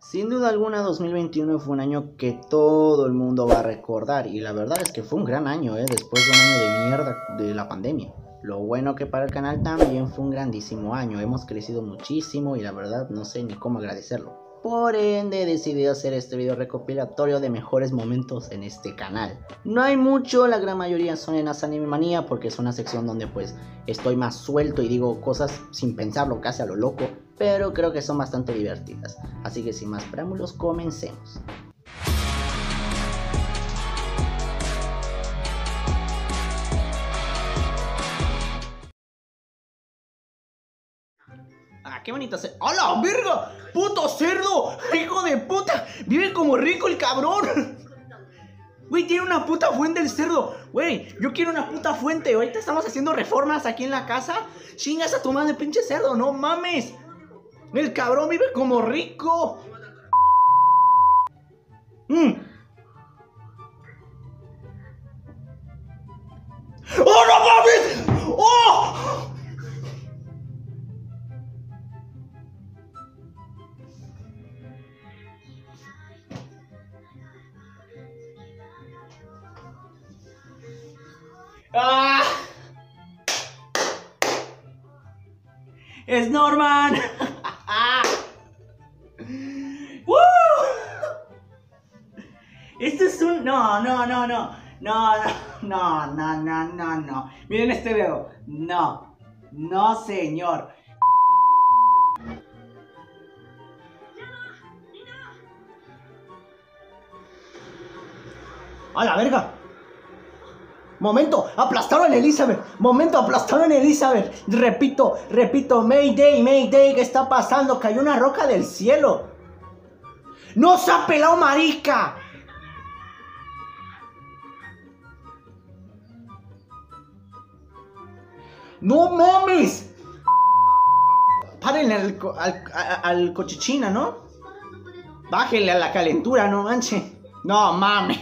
Sin duda alguna 2021 fue un año que todo el mundo va a recordar y la verdad es que fue un gran año, después de un año de mierda de la pandemia. Lo bueno que para el canal también fue un grandísimo año, hemos crecido muchísimo y la verdad no sé ni cómo agradecerlo. Por ende decidí hacer este video recopilatorio de mejores momentos en este canal. No hay mucho, la gran mayoría son en Anime Manía porque es una sección donde pues estoy más suelto y digo cosas sin pensarlo, casi a lo loco, pero creo que son bastante divertidas. Así que sin más preámbulos, comencemos. Ah, qué bonito cerdo. ¡A la verga! ¡Puto cerdo! ¡Hijo de puta! ¡Vive como rico el cabrón! Güey, tiene una puta fuente el cerdo. Güey, yo quiero una puta fuente. Ahorita estamos haciendo reformas aquí en la casa. Chingas a tu madre, pinche cerdo, no mames. El cabrón vive como rico. ¡Oh, no mames! ¡Oh! ¡Ah! ¡Es Norman! Este es un... No. Miren este dedo. No, señor. ¡A la verga! Momento, aplastaron a Elizabeth. Repito, Mayday, ¿qué está pasando? Cayó una roca del cielo. ¡No se ha pelado, marica! ¡No mames! Párenle al cochichina, ¿no? Bájenle a la calentura, no manches. No mames.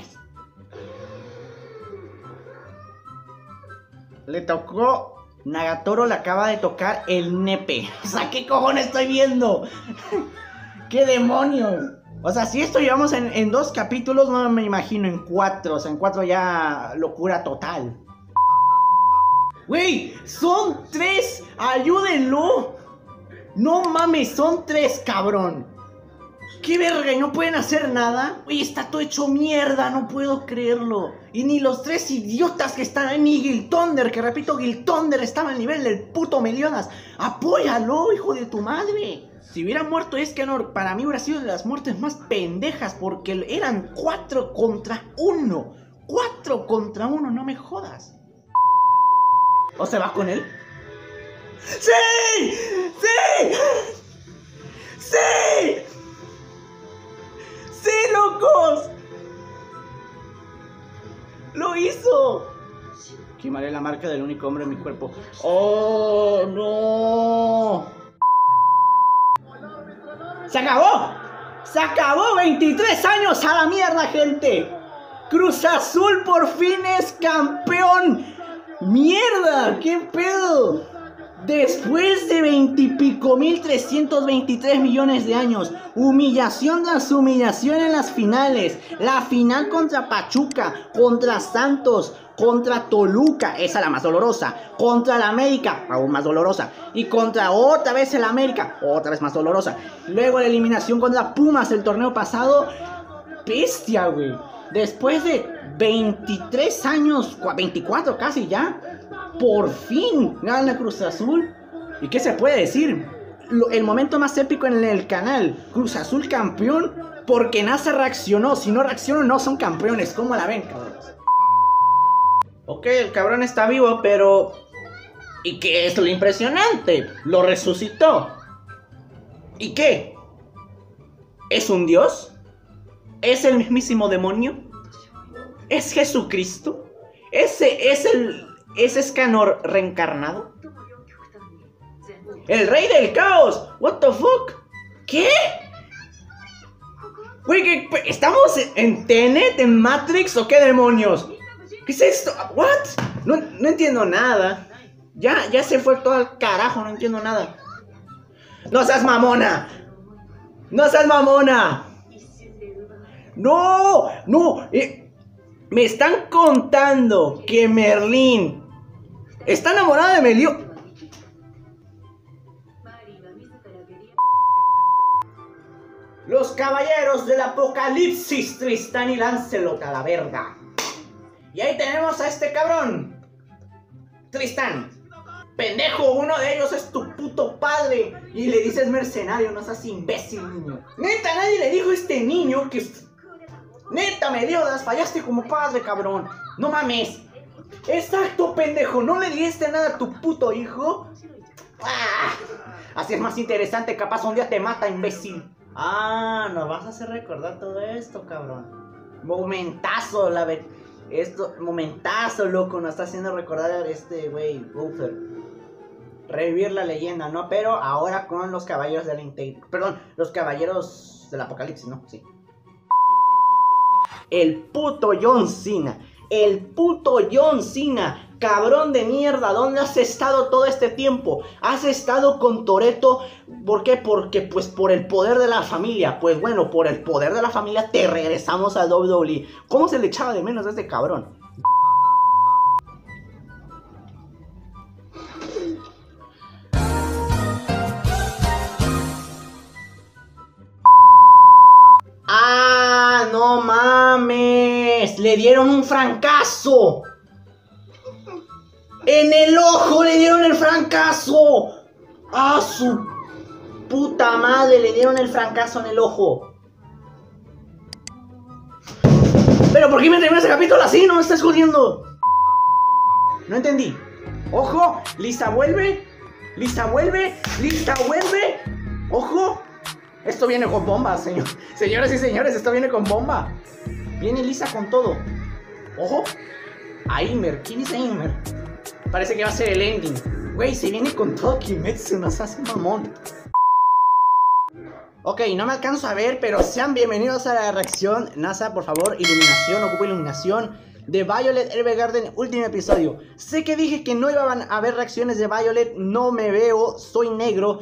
Le tocó... Nagatoro le acaba de tocar el nepe. O sea, ¿qué cojones estoy viendo? ¿Qué demonios? O sea, si esto llevamos en 2 capítulos, no me imagino en 4. O sea, en 4 ya locura total. Güey, son 3. Ayúdenlo. No mames, son 3, cabrón. ¡Qué verga! ¿Y no pueden hacer nada? Uy, está todo hecho mierda, no puedo creerlo. Y ni los 3 idiotas que están ahí, ni Gil Thunder, que repito, Gil Thunder estaba al nivel del puto Meliodas. ¡Apóyalo, hijo de tu madre! Si hubiera muerto Escanor, para mí hubiera sido de las muertes más pendejas, porque eran 4 contra 1. 4 contra 1, no me jodas. ¿O se va con él? ¡Sí! ¡Sí! ¡Sí! ¡Sí, locos! ¡Lo hizo! Quemaré la marca del único hombre en mi cuerpo. ¡Oh, no! ¡Se acabó! ¡Se acabó! 23 años a la mierda, gente. Cruz Azul por fin es campeón. ¡Mierda! ¿Qué pedo? Después de 20.323 millones de años, humillación tras humillación en las finales. La final contra Pachuca, contra Santos, contra Toluca, esa la más dolorosa. Contra la América, aún más dolorosa. Y contra otra vez el América, otra vez más dolorosa. Luego la eliminación contra Pumas el torneo pasado. Bestia, güey. Después de 23 años, 24 casi ya, por fin gana Cruz Azul. ¿Y qué se puede decir? El momento más épico en el canal. Cruz Azul campeón porque NASA reaccionó. Si no reaccionó no son campeones. ¿Cómo la ven, cabrones? Ok, el cabrón está vivo, pero... ¿Y qué es lo impresionante? Lo resucitó. ¿Y qué? ¿Es un dios? ¿Es el mismísimo demonio? ¿Es Jesucristo? ¿Es Escanor reencarnado? ¡El rey del caos! ¿What the fuck? ¿Qué? Güey, ¿estamos en Tenet, en Matrix o qué demonios? ¿Qué es esto? ¿What? No entiendo nada. Ya se fue todo al carajo, no entiendo nada. ¡No seas mamona! ¡No seas mamona! ¡No! ¡No! Me están contando que Merlín está enamorada de Melio. Los caballeros del apocalipsis, Tristán y Lancelot a la verga. Y ahí tenemos a este cabrón. Tristán, pendejo, uno de ellos es tu puto padre. Y le dices mercenario, no seas imbécil, niño. Neta, nadie le dijo a este niño que... Neta, me dio, las fallaste como padre, cabrón. No mames. Exacto, pendejo, no le dijiste nada a tu puto hijo. ¡Ah! Así es más interesante, capaz un día te mata, imbécil. Ah, nos vas a hacer recordar todo esto, cabrón. Momentazo, momentazo, loco, nos está haciendo recordar a este güey, Buffer. Revivir la leyenda, ¿no? Pero ahora con los caballeros del perdón, los caballeros del apocalipsis, ¿no? Sí. El puto John Cena. El puto John Cena. Cabrón de mierda, ¿dónde has estado todo este tiempo? Has estado con Toretto. ¿Por qué? Porque pues por el poder de la familia. Pues bueno, por el poder de la familia te regresamos a WWE. ¿Cómo se le echaba de menos a este cabrón? ¡Ah, no mames! Le dieron un francazo. ¡En el ojo le dieron el francazo! ¡Ah, su puta madre! Le dieron el francazo en el ojo. ¿Pero por qué me terminó ese capítulo así? No me estás jodiendo. No entendí. ¡Ojo! Lisa vuelve. Lisa vuelve. Lisa vuelve. ¡Ojo! Esto viene con bomba, señoras y señores. Esto viene con bomba. Viene Lisa con todo. ¡Ojo! A Imer. ¿Quién es Imer? Parece que va a ser el ending. Güey, se viene con todo Kimetsu, nos hace mamón. Ok, no me alcanzo a ver, pero sean bienvenidos a la reacción. NASA, por favor, iluminación, ocupo iluminación de Violet Evergarden, último episodio. Sé que dije que no iban a haber reacciones de Violet, no me veo, soy negro.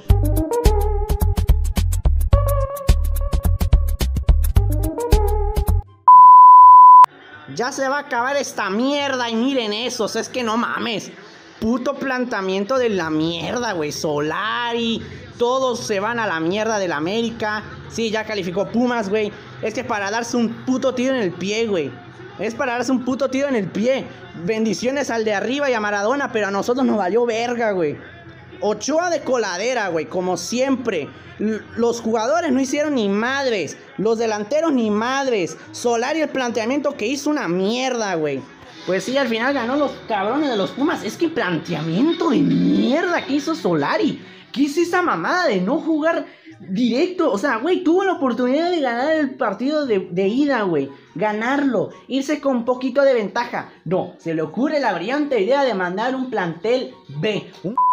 Ya se va a acabar esta mierda y miren esos, es que no mames. Puto planteamiento de la mierda, güey. Solari, todos se van a la mierda del América. Sí, ya calificó Pumas, güey. Es que para darse un puto tiro en el pie, güey. Es para darse un puto tiro en el pie. Bendiciones al de arriba y a Maradona, pero a nosotros nos valió verga, güey. Ochoa de coladera, güey, como siempre. Los jugadores no hicieron ni madres. Los delanteros ni madres. Solari, el planteamiento que hizo una mierda, güey. Pues sí, al final ganó los cabrones de los Pumas. Es que planteamiento de mierda que hizo Solari. ¿Qué hizo esa mamada de no jugar directo? O sea, güey, tuvo la oportunidad de ganar el partido de ida, güey. Ganarlo, irse con un poquito de ventaja. No, se le ocurre la brillante idea de mandar un plantel B.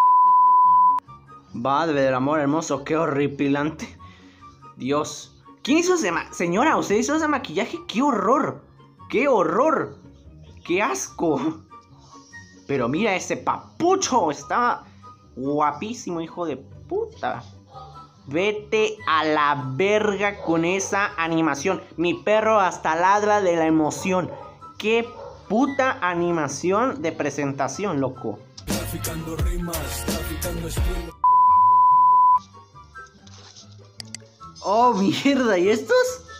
Madre del amor hermoso, qué horripilante. Dios. ¿Quién hizo ese señora, usted hizo ese maquillaje? ¡Qué horror! ¡Qué horror! ¡Qué asco! Pero mira ese papucho. Está guapísimo, hijo de puta. Vete a la verga con esa animación. Mi perro hasta ladra de la emoción. ¡Qué puta animación de presentación, loco! Traficando rimas, traficando estilo. Oh, mierda, ¿y estos?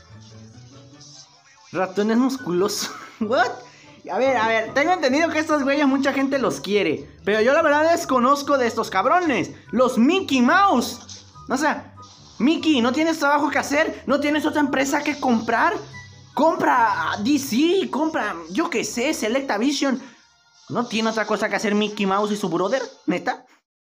Ratones musculosos. ¿What? A ver, tengo entendido que estos güeyes mucha gente los quiere, pero yo la verdad desconozco de estos cabrones. Los Mickey Mouse. O sea, Mickey, ¿no tienes trabajo que hacer? ¿No tienes otra empresa que comprar? Compra DC, compra, yo qué sé, Selecta Vision. ¿No tiene otra cosa que hacer Mickey Mouse y su brother? ¿Neta?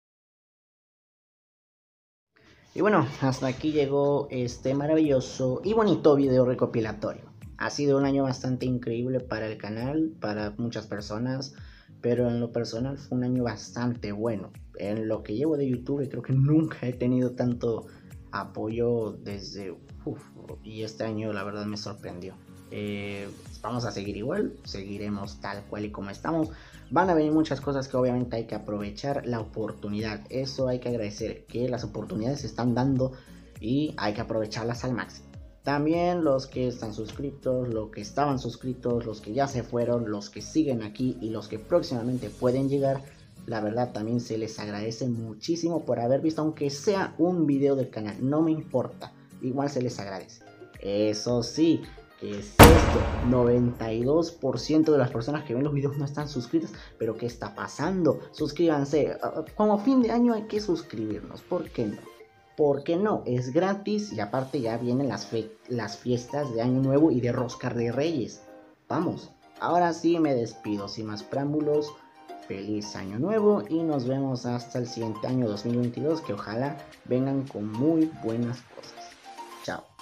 Y bueno, hasta aquí llegó este maravilloso y bonito video recopilatorio. Ha sido un año bastante increíble para el canal, para muchas personas, pero en lo personal fue un año bastante bueno. En lo que llevo de YouTube creo que nunca he tenido tanto apoyo desde... y este año la verdad me sorprendió. Vamos a seguir igual, seguiremos tal cual y como estamos. Van a venir muchas cosas que obviamente hay que aprovechar la oportunidad. Eso hay que agradecer, que las oportunidades se están dando y hay que aprovecharlas al máximo. También los que están suscritos, los que estaban suscritos, los que ya se fueron, los que siguen aquí y los que próximamente pueden llegar, la verdad también se les agradece muchísimo por haber visto, aunque sea un video del canal, no me importa, igual se les agradece. Eso sí, que es esto, 92% de las personas que ven los videos no están suscritas, pero ¿qué está pasando? Suscríbanse, como fin de año hay que suscribirnos, ¿por qué no? ¿Por qué no? Es gratis y aparte ya vienen las fiestas de Año Nuevo y de Rosca de Reyes. Vamos, ahora sí me despido, sin más preámbulos, feliz Año Nuevo y nos vemos hasta el siguiente año 2022, que ojalá vengan con muy buenas cosas. Chao.